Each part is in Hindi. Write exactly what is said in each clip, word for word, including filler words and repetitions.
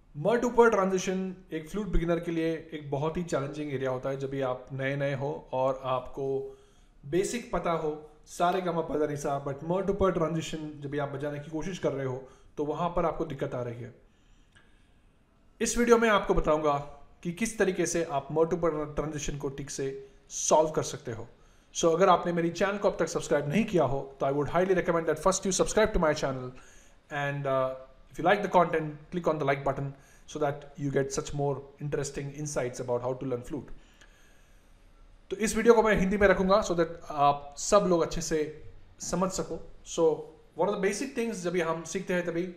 म टू प ट्रांजिशन एक फ्लूट बिगिनर के लिए एक बहुत ही चैलेंजिंग एरिया होता है जब भी आप नए नए हो और आपको बेसिक पता हो सारे गामा पता नहीं सा, बट म टू प ट्रांजिशन जब भी आप बजाने की कोशिश कर रहे हो तो वहाँ पर आपको दिक्कत आ रही है। इस वीडियो में आपको बताऊंगा कि किस तरीके से आप म टू प ट्रांजिशन को ठीक से सॉल्व कर सकते हो। सो so, अगर आपने मेरी चैनल को अब तक सब्सक्राइब नहीं किया हो तो I would highly recommend that first you subscribe to my channel and uh, if you like the content, click on the like button so that you get such more interesting insights about how to learn flute. तो इस वीडियो को मैं हिंदी में रखूंगा so that आप सब लोग अच्छे से समझ सको। सो what are the basic things जब ये हम सीखते हैं तभी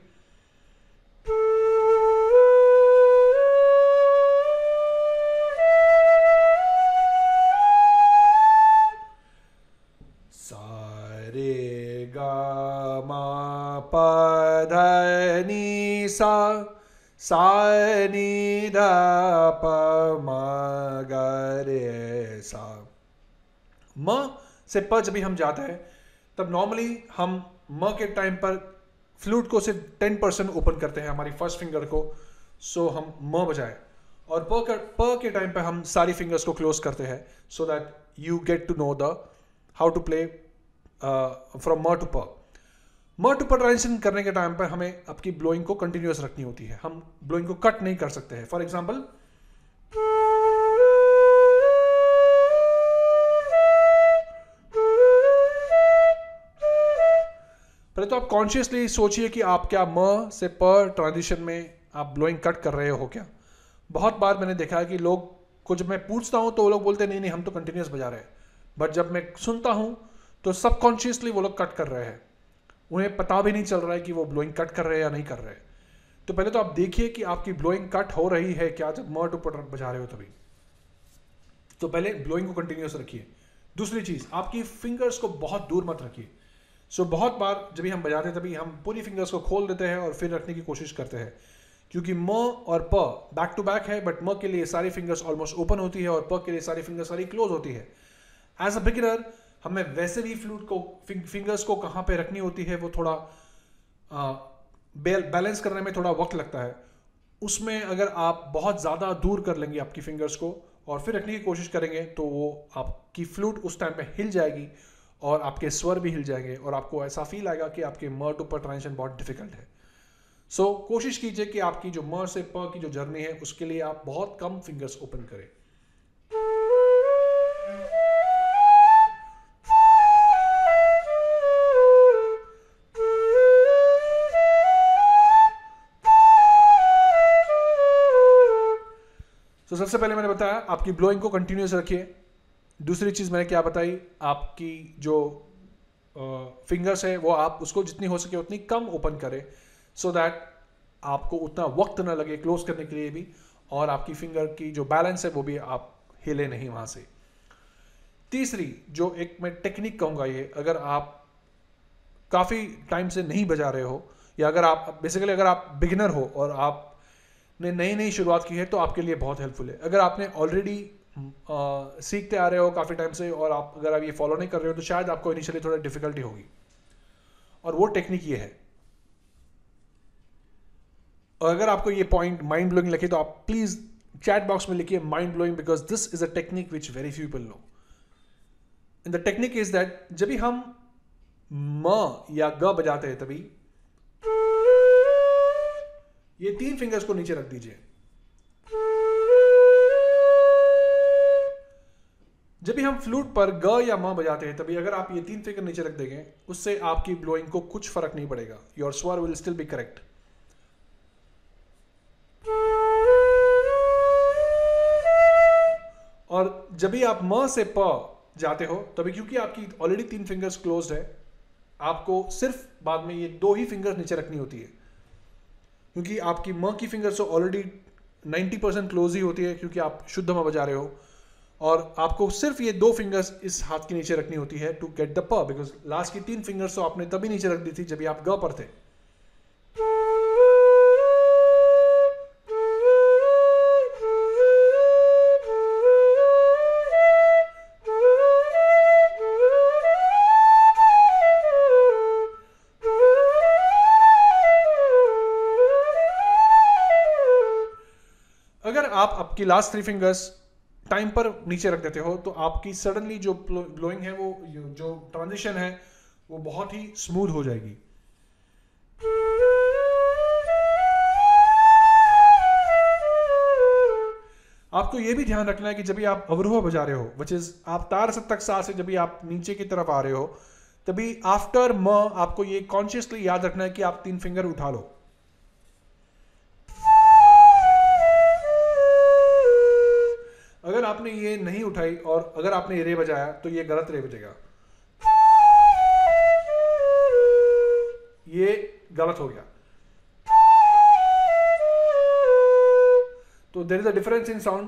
सारे गा मा पा धा नी सा सा नी धा प म ग रे सा। म से प जब भी हम जाते हैं तब नॉर्मली हम म के टाइम पर फ्लूट को सिर्फ टेन परसेंट ओपन करते हैं हमारी फर्स्ट फिंगर को, सो हम म बजाए, और प कर प के टाइम पर हम सारी फिंगर्स को क्लोज करते हैं so that you get to know the how to play from म टू प। म टू प ट्रांजिशन करने के टाइम पर हमें आपकी ब्लोइंग को कंटिन्यूअस रखनी होती है, हम ब्लोइंग को कट नहीं कर सकते हैं। फॉर एग्जाम्पल पहले तो आप कॉन्शियसली सोचिए कि आप क्या म से प ट्रांजिशन में आप ब्लोइंग कट कर रहे हो क्या। बहुत बार मैंने देखा है कि लोग को जब मैं पूछता हूं तो वो लोग बोलते हैं नहीं नहीं हम तो कंटिन्यूअस बजा रहे हैं, बट जब मैं सुनता हूं तो सबकॉन्शियसली वो लोग कट कर रहे हैं, उन्हें पता भी नहीं चल रहा है कि वो ब्लोइंग कट कर रहे हैं या नहीं कर रहे हैं। तो पहले तो आप देखिए कि आपकी ब्लोइंग कट हो रही है क्या जब म टू प बजा रहे हो तभी। तो पहले ब्लोइंग को कंटिन्यूअस रखिए। दूसरी चीज, आपकी फिंगर्स को बहुत दूर मत रखिए। सो so, बहुत बार जब भी हम बजाते हैं तभी हम पूरी फिंगर्स को खोल देते हैं और फिर रखने की कोशिश करते हैं, क्योंकि म और प बैक टू बैक है, बट म के लिए सारी फिंगर्स ऑलमोस्ट ओपन होती है और प के लिए सारी फिंगर्स सारी क्लोज होती है। एज अ बिगिनर हमें वैसे भी फ्लूट को फिंगर्स को कहाँ पे रखनी होती है वो थोड़ा बैलेंस करने में थोड़ा वक्त लगता है। उसमें अगर आप बहुत ज़्यादा दूर कर लेंगे आपकी फिंगर्स को और फिर रखने की कोशिश करेंगे तो वो आपकी फ्लूट उस टाइम पे हिल जाएगी और आपके स्वर भी हिल जाएंगे और आपको ऐसा फील आएगा कि आपके म टू प ट्रांजिशन बहुत डिफिकल्ट है। सो so, कोशिश कीजिए कि आपकी जो म से प की जो जर्नी है उसके लिए आप बहुत कम फिंगर्स ओपन करें। तो सबसे पहले मैंने बताया आपकी ब्लोइंग को कंटिन्यूस रखिए। दूसरी चीज़ मैंने क्या बताई, आपकी जो फिंगर्स है वो आप उसको जितनी हो सके उतनी कम ओपन करें सो so दैट आपको उतना वक्त ना लगे क्लोज करने के लिए भी, और आपकी फिंगर की जो बैलेंस है वो भी आप हिले नहीं वहाँ से। तीसरी जो एक मैं टेक्निक कहूँगा, ये अगर आप काफ़ी टाइम से नहीं बजा रहे हो या अगर आप बेसिकली अगर आप बिगिनर हो और आपने नई नई शुरुआत की है तो आपके लिए बहुत हेल्पफुल है। अगर आपने ऑलरेडी सीखते आ रहे हो काफ़ी टाइम से और आप अगर आप ये फॉलो नहीं कर रहे हो तो शायद आपको इनिशियली थोड़ा डिफिकल्टी होगी, और वो टेक्निक ये है। और अगर आपको ये पॉइंट माइंड ब्लोइंग लगे तो आप प्लीज चैट बॉक्स में लिखिए mind blowing, because this is a technique which very few people know. The technique is that जब भी हम म या ग बजाते हैं तभी ये तीन फिंगर्स को नीचे रख दीजिए। जब भी हम फ्लूट पर ग या म बजाते हैं तभी अगर आप ये तीन फिंगर नीचे रख देंगे उससे आपकी ब्लोइंग को कुछ फर्क नहीं पड़ेगा, योर स्वर विल स्टिल बी करेक्ट। और जब भी आप म से प जाते हो तभी क्योंकि आपकी ऑलरेडी तीन फिंगर्स क्लोज्ड है, आपको सिर्फ बाद में ये दो ही फिंगर्स नीचे रखनी होती है, क्योंकि आपकी म की फिंगर्स तो ऑलरेडी नाइन्टी परसेंट क्लोज ही होती है क्योंकि आप शुद्ध म बजा रहे हो, और आपको सिर्फ ये दो फिंगर्स इस हाथ के नीचे रखनी होती है टू गेट द प, बिकॉज लास्ट की तीन फिंगर्स तो आपने तभी नीचे रख दी थी जब भी आप ग पर थे। आप आपकी लास्ट थ्री फिंगर्स टाइम पर नीचे रख देते हो तो आपकी सडनली जो ब्लोइंग है, वो जो ट्रांजिशन है वो बहुत ही स्मूथ हो जाएगी। आपको ये भी ध्यान रखना है कि जब भी आप अवरोह बजा रहे हो, विच इज आप तार सप्तक सा से जब भी आप नीचे की तरफ आ रहे हो, तभी आफ्टर म आपको ये कॉन्शियसली याद रखना है कि आप तीन फिंगर उठा लो। अगर आपने ये नहीं उठाई और अगर आपने ये रे बजाया तो ये गलत रे बजेगा, ये गलत हो गया। तो there is a difference in sound.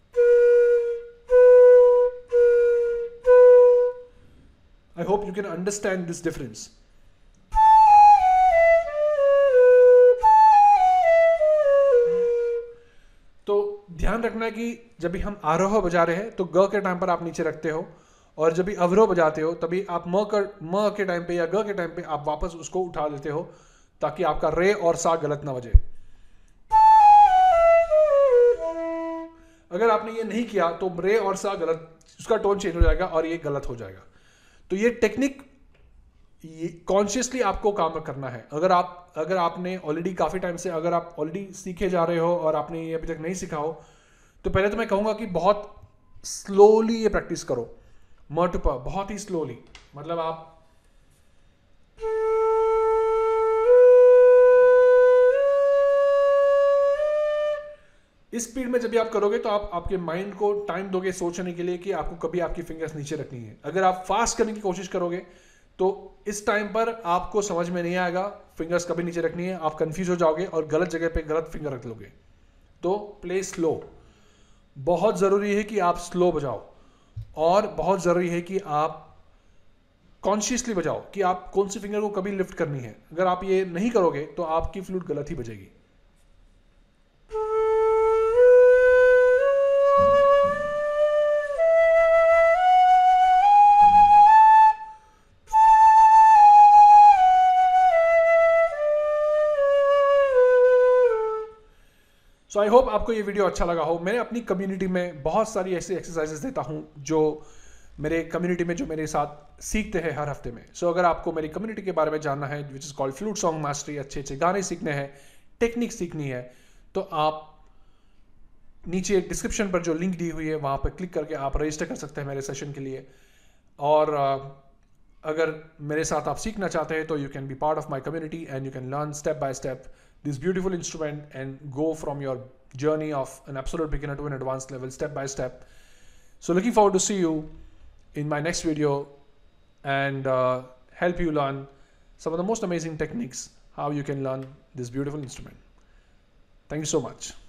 I hope you can understand this difference. तो ध्यान रखना है कि जब भी हम आरोह बजा रहे हैं तो ग के टाइम पर आप नीचे रखते हो, और जब भी अवरोह बजाते हो तभी आप म कर म के टाइम पे या ग के टाइम पे आप वापस उसको उठा देते हो, ताकि आपका रे और सा गलत ना बजे। अगर आपने ये नहीं किया तो रे और सा गलत, उसका टोन चेंज हो जाएगा और ये गलत हो जाएगा। तो ये टेक्निक कॉन्शियसली आपको काम करना है। अगर आप अगर आपने ऑलरेडी काफ़ी टाइम से अगर आप ऑलरेडी सीखे जा रहे हो और आपने ये अभी तक नहीं सीखा हो, तो पहले तो मैं कहूँगा कि बहुत स्लोली ये प्रैक्टिस करो, म टू प, बहुत ही स्लोली। मतलब आप इस स्पीड में जब भी आप करोगे तो आप आपके माइंड को टाइम दोगे सोचने के लिए कि आपको कभी आपकी फिंगर्स नीचे रखनी है। अगर आप फास्ट करने की कोशिश करोगे तो इस टाइम पर आपको समझ में नहीं आएगा फिंगर्स कभी नीचे रखनी है, आप कंफ्यूज हो जाओगे और गलत जगह पे गलत फिंगर रख लोगे। तो प्ले स्लो, बहुत ज़रूरी है कि आप स्लो बजाओ, और बहुत ज़रूरी है कि आप कॉन्शियसली बजाओ कि आप कौन सी फिंगर को कभी लिफ्ट करनी है। अगर आप ये नहीं करोगे तो आपकी फ्लूट गलत ही बजेगी। सो आई होप आपको ये वीडियो अच्छा लगा हो। मैं अपनी कम्युनिटी में बहुत सारी ऐसी एक्सरसाइजेस देता हूँ जो मेरे कम्युनिटी में जो मेरे साथ सीखते हैं हर हफ्ते में। सो so, अगर आपको मेरी कम्युनिटी के बारे में जानना है, which is called flute song mastery, अच्छे अच्छे गाने सीखने हैं, टेक्निक सीखनी है, तो आप नीचे डिस्क्रिप्शन पर जो लिंक दी हुई है वहाँ पर क्लिक करके आप रजिस्टर कर सकते हैं मेरे सेशन के लिए। और अगर मेरे साथ आप सीखना चाहते हैं तो you can be part of my community and you can learn step by step this beautiful instrument and go from your journey of an absolute beginner to an advanced level step by step. So looking forward to see you in my next video and uh, help you learn some of the most amazing techniques how you can learn this beautiful instrument. Thank you so much.